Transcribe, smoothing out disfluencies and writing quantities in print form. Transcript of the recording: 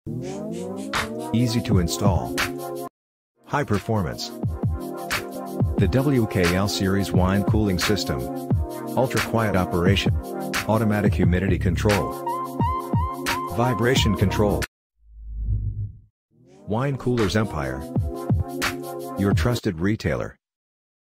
Easy to install. High performance. The WKL series wine cooling system. Ultra quiet operation. Automatic humidity control. Vibration control. Wine Coolers Empire. Your trusted retailer.